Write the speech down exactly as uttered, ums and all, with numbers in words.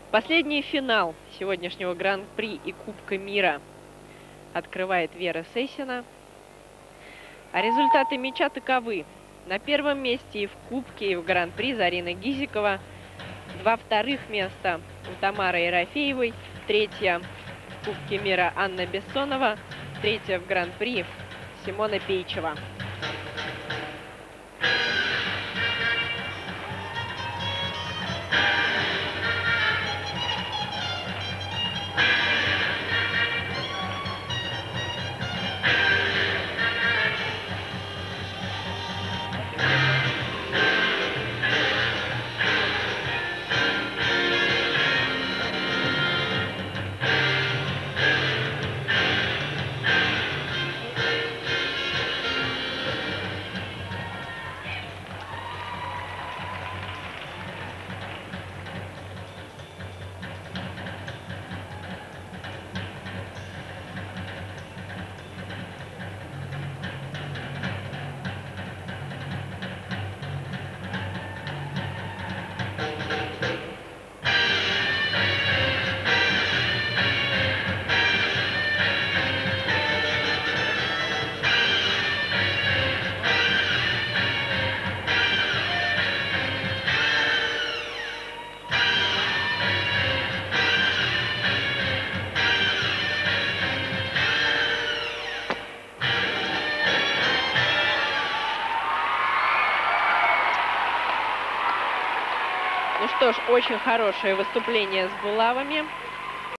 Последний финал сегодняшнего Гран-при и Кубка мира открывает Вера Сесина. А результаты мяча таковы. На первом месте и в Кубке, и в Гран-при Зарина Гизикова. Два вторых места у Тамары Ерофеевой. Третья в Кубке мира Анна Бессонова. Третья в Гран-при Симона Пейчева. Ну что ж, очень хорошее выступление с булавами.